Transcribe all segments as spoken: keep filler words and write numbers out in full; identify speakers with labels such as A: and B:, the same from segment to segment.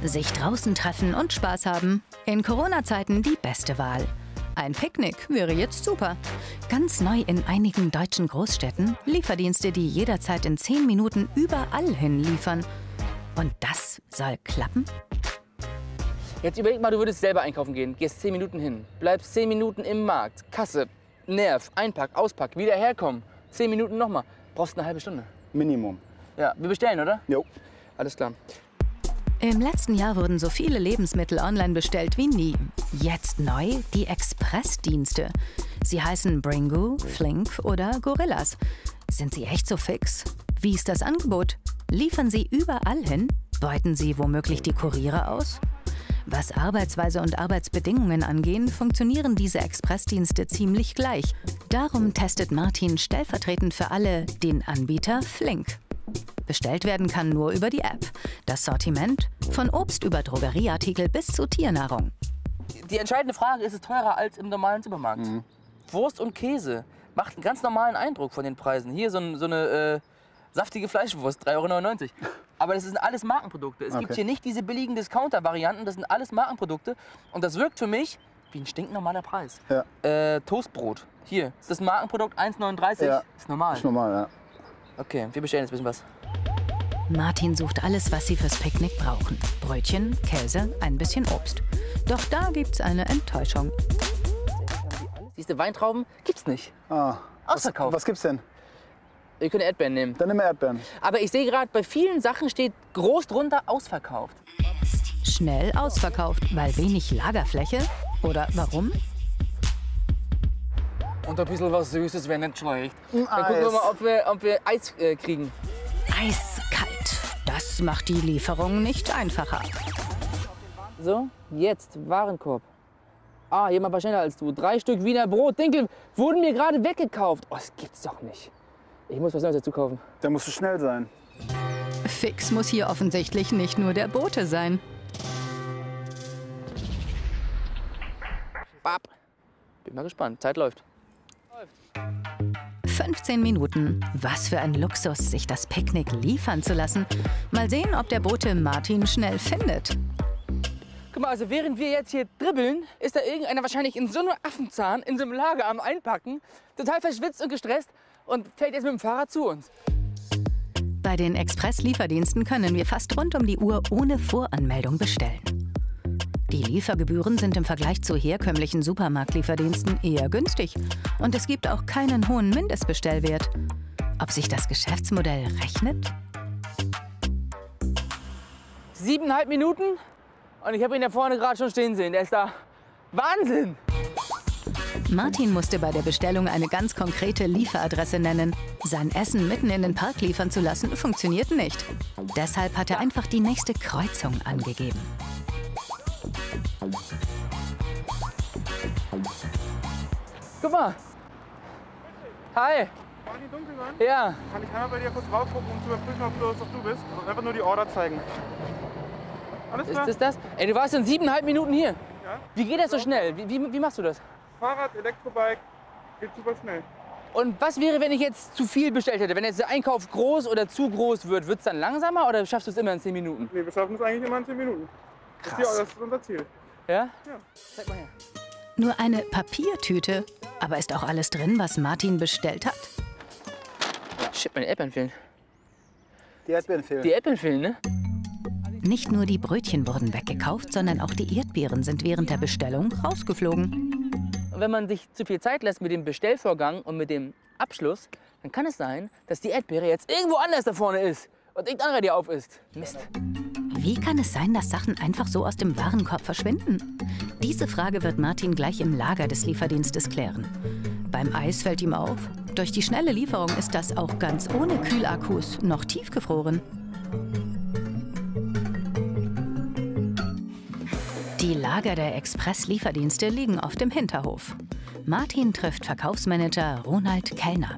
A: Sich draußen treffen und Spaß haben. In Corona-Zeiten die beste Wahl. Ein Picknick wäre jetzt super. Ganz neu in einigen deutschen Großstädten Lieferdienste, die jederzeit in zehn Minuten überall hin liefern. Und das soll klappen?
B: Jetzt überleg mal, du würdest selber einkaufen gehen, gehst zehn Minuten hin, bleibst zehn Minuten im Markt, Kasse, Nerv, Einpack, Auspack, wieder herkommen, zehn Minuten nochmal. Brauchst eine halbe Stunde.
C: Minimum.
B: Ja, wir bestellen, oder?
C: Jo.
B: Alles klar.
A: Im letzten Jahr wurden so viele Lebensmittel online bestellt wie nie. Jetzt neu die Expressdienste. Sie heißen Bringu, Flink oder Gorillas. Sind sie echt so fix? Wie ist das Angebot? Liefern sie überall hin? Beuten sie womöglich die Kuriere aus? Was Arbeitsweise und Arbeitsbedingungen angehen, funktionieren diese Expressdienste ziemlich gleich. Darum testet Martin stellvertretend für alle den Anbieter Flink. Bestellt werden kann nur über die App. Das Sortiment von Obst über Drogerieartikel bis zu Tiernahrung.
B: Die entscheidende Frage, ist es teurer als im normalen Supermarkt? Mhm. Wurst und Käse macht einen ganz normalen Eindruck von den Preisen. Hier so, ein, so eine äh, saftige Fleischwurst, drei Euro neunundneunzig. Aber das sind alles Markenprodukte. Es okay. gibt hier nicht diese billigen Discounter-Varianten, das sind alles Markenprodukte. Und das wirkt für mich wie ein stinknormaler Preis.
C: Ja.
B: Äh, Toastbrot, hier, ist das Markenprodukt eins neununddreißig?
C: Ja.
B: Ist normal.
C: Ist normal, ja.
B: Okay, wir bestellen jetzt ein bisschen was.
A: Martin sucht alles, was sie fürs Picknick brauchen. Brötchen, Käse, ein bisschen Obst. Doch da gibt's eine Enttäuschung.
B: Siehste, Weintrauben gibt's nicht.
C: Ah.
B: Ausverkauft.
C: Was, was gibt's denn?
B: Wir können Erdbeeren nehmen.
C: Dann nehmen wir Erdbeeren.
B: Aber ich sehe gerade, bei vielen Sachen steht groß drunter ausverkauft.
A: Schnell ausverkauft, weil wenig Lagerfläche? Oder warum?
B: Und ein bisschen was Süßes wäre nicht schlecht.
C: Ein
B: Dann gucken wir
C: Eis.
B: mal, ob wir, ob wir Eis äh, kriegen.
A: Eiskalt. Das macht die Lieferung nicht einfacher.
B: So, jetzt Warenkorb. Ah, jemand war schneller als du. Drei Stück Wiener Brot, Dinkel, wurden mir gerade weggekauft. Oh, das gibt's doch nicht. Ich muss was Neues dazu kaufen.
C: Da musst du schnell sein.
A: Fix muss hier offensichtlich nicht nur der Bote sein.
B: Bap. Bin mal gespannt. Zeit läuft.
A: fünfzehn Minuten. Was für ein Luxus, sich das Picknick liefern zu lassen. Mal sehen, ob der Bote Martin schnell findet.
B: Guck mal, also während wir jetzt hier dribbeln, ist da irgendeiner wahrscheinlich in so einem Affenzahn, in so einem Lager am Einpacken, total verschwitzt und gestresst und fährt jetzt mit dem Fahrrad zu uns.
A: Bei den Express-Lieferdiensten können wir fast rund um die Uhr ohne Voranmeldung bestellen. Die Liefergebühren sind im Vergleich zu herkömmlichen Supermarktlieferdiensten eher günstig. Und es gibt auch keinen hohen Mindestbestellwert. Ob sich das Geschäftsmodell rechnet?
B: Siebeneinhalb Minuten und ich habe ihn da vorne gerade schon stehen sehen. Der ist da. Wahnsinn!
A: Martin musste bei der Bestellung eine ganz konkrete Lieferadresse nennen. Sein Essen mitten in den Park liefern zu lassen, funktioniert nicht. Deshalb hat er einfach die nächste Kreuzung angegeben.
B: Guck mal. Hi.
D: Martin Dunkelmann?
B: Ja.
D: Kann ich einmal bei dir kurz raufgucken, um zu überprüfen, ob du, ob du bist? Also einfach nur die Order zeigen. Alles
B: Ist
D: klar?
B: das das? Ey, du warst in siebeneinhalb Minuten hier.
D: Ja.
B: Wie geht das so schnell? Wie, wie, wie machst du das?
D: Fahrrad, Elektrobike, geht super schnell.
B: Und was wäre, wenn ich jetzt zu viel bestellt hätte? Wenn jetzt der Einkauf groß oder zu groß wird, wird es dann langsamer oder schaffst du es immer in zehn Minuten?
D: Nee, wir schaffen es eigentlich immer in zehn Minuten. Das ist, die,
B: Krass.
D: das ist unser Ziel.
B: Ja?
D: Ja.
B: Zeig mal her.
A: Nur eine Papiertüte. Aber ist auch alles drin, was Martin bestellt hat?
B: Shit, meine Erdbeeren fehlen.
C: Die Erdbeeren fehlen.
B: Die Erdbeeren fehlen, ne?
A: Nicht nur die Brötchen wurden weggekauft, sondern auch die Erdbeeren sind während der Bestellung rausgeflogen.
B: Und wenn man sich zu viel Zeit lässt mit dem Bestellvorgang und mit dem Abschluss, dann kann es sein, dass die Erdbeere jetzt irgendwo anders da vorne ist und irgendein anderer die auf ist. Mist.
A: Wie kann es sein, dass Sachen einfach so aus dem Warenkorb verschwinden? Diese Frage wird Martin gleich im Lager des Lieferdienstes klären. Beim Eis fällt ihm auf, durch die schnelle Lieferung ist das auch ganz ohne Kühlakkus noch tiefgefroren. Die Lager der Express-Lieferdienste liegen auf dem Hinterhof. Martin trifft Verkaufsmanager Ronald Kellner.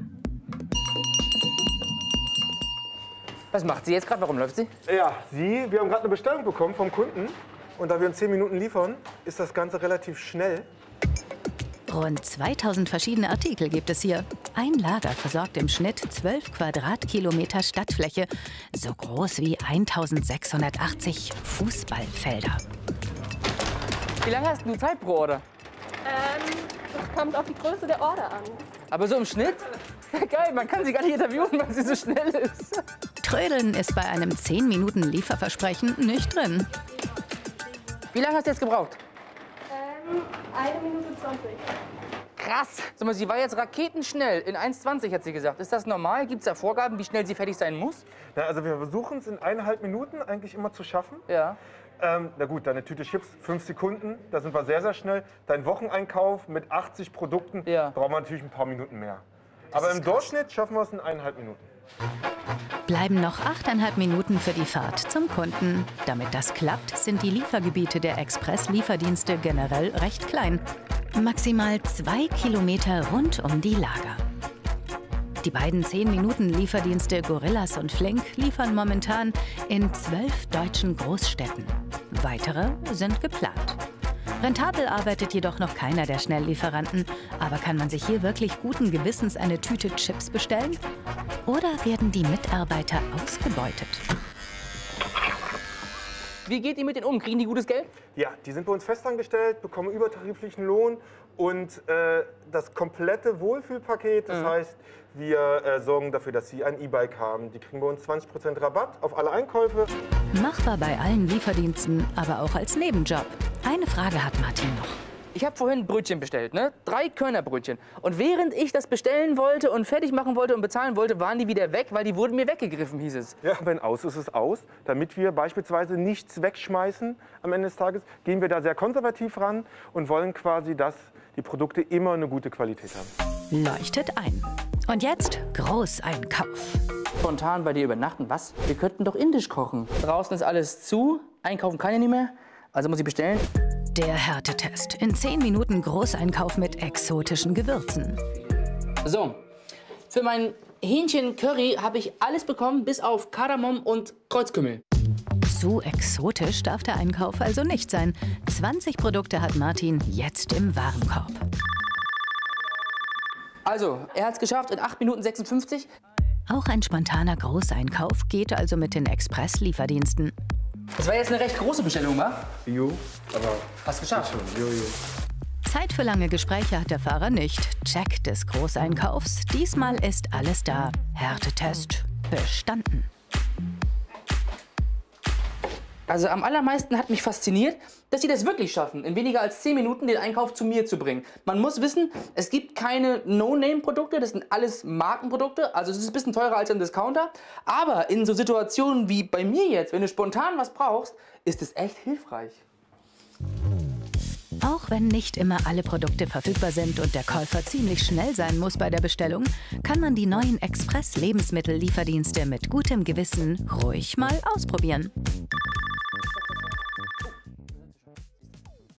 B: Was macht sie jetzt gerade? Warum läuft sie?
D: Ja, Sie, wir haben gerade eine Bestellung bekommen vom Kunden. Und da wir in zehn Minuten liefern, ist das Ganze relativ schnell.
A: Rund zweitausend verschiedene Artikel gibt es hier. Ein Lager versorgt im Schnitt zwölf Quadratkilometer Stadtfläche, so groß wie eintausendsechshundertachtzig Fußballfelder.
B: Wie lange hast du Zeit pro Order?
E: Ähm, das kommt auf die Größe der Order an.
B: Aber so im Schnitt? Geil, man kann sie gar nicht interviewen, weil sie so schnell ist.
A: Trödeln ist bei einem zehn Minuten Lieferversprechen nicht drin.
B: Wie lange hast du jetzt gebraucht?
E: Ähm, eine Minute zwanzig.
B: Krass. Sag mal, sie war jetzt raketenschnell. In eins zwanzig hat sie gesagt. Ist das normal? Gibt es da Vorgaben, wie schnell sie fertig sein muss?
D: Na, also wir versuchen es in eineinhalb Minuten eigentlich immer zu schaffen.
B: Ja.
D: Ähm, na gut, deine Tüte Chips, fünf Sekunden, da sind wir sehr, sehr schnell. Dein Wocheneinkauf mit achtzig Produkten,
B: Ja.
D: brauchen wir natürlich ein paar Minuten mehr. Aber im Durchschnitt schaffen wir es in eineinhalb Minuten.
A: Bleiben noch achteinhalb Minuten für die Fahrt zum Kunden. Damit das klappt, sind die Liefergebiete der Express-Lieferdienste generell recht klein. Maximal zwei Kilometer rund um die Lager. Die beiden zehn Minuten Lieferdienste Gorillas und Flink liefern momentan in zwölf deutschen Großstädten. Weitere sind geplant. Rentabel arbeitet jedoch noch keiner der Schnelllieferanten. Aber kann man sich hier wirklich guten Gewissens eine Tüte Chips bestellen? Oder werden die Mitarbeiter ausgebeutet?
B: Wie geht ihr mit denen um? Kriegen die gutes Geld?
D: Ja, die sind bei uns festangestellt, bekommen übertariflichen Lohn und äh, das komplette Wohlfühlpaket. Das
B: Mhm.
D: heißt, wir äh, sorgen dafür, dass sie ein E-Bike haben. Die kriegen bei uns zwanzig Prozent Rabatt auf alle Einkäufe.
A: Machbar bei allen Lieferdiensten, aber auch als Nebenjob. Eine Frage hat Martin noch.
B: Ich habe vorhin Brötchen bestellt, ne? Drei Körnerbrötchen. Und während ich das bestellen wollte und fertig machen wollte und bezahlen wollte, waren die wieder weg, weil die wurden mir weggegriffen, hieß es.
D: Ja, wenn aus ist, ist es aus. Damit wir beispielsweise nichts wegschmeißen am Ende des Tages, gehen wir da sehr konservativ ran und wollen quasi, dass die Produkte immer eine gute Qualität haben.
A: Leuchtet ein. Und jetzt Großeinkauf.
B: Spontan bei dir übernachten, was? Wir könnten doch indisch kochen. Draußen ist alles zu, einkaufen kann ich nicht mehr, also muss ich bestellen.
A: Der Härtetest. In zehn Minuten Großeinkauf mit exotischen Gewürzen.
B: So, für mein Hähnchen-Curry habe ich alles bekommen, bis auf Kardamom und Kreuzkümmel.
A: Zu exotisch darf der Einkauf also nicht sein. zwanzig Produkte hat Martin jetzt im Warenkorb.
B: Also, er hat es geschafft in acht Minuten sechsundfünfzig.
A: Auch ein spontaner Großeinkauf geht also mit den Express-Lieferdiensten.
B: Das war jetzt eine recht große Bestellung, wa?
F: Jo, aber
B: Hast geschafft.
F: schon, jo, jo.
A: Zeit für lange Gespräche hat der Fahrer nicht. Check des Großeinkaufs. Diesmal ist alles da. Härtetest bestanden.
B: Also am allermeisten hat mich fasziniert, dass sie das wirklich schaffen, in weniger als zehn Minuten den Einkauf zu mir zu bringen. Man muss wissen, es gibt keine No-Name-Produkte, das sind alles Markenprodukte, also es ist ein bisschen teurer als ein Discounter. Aber in so Situationen wie bei mir jetzt, wenn du spontan was brauchst, ist es echt hilfreich.
A: Auch wenn nicht immer alle Produkte verfügbar sind und der Käufer ziemlich schnell sein muss bei der Bestellung, kann man die neuen Express-Lebensmittellieferdienste mit gutem Gewissen ruhig mal ausprobieren.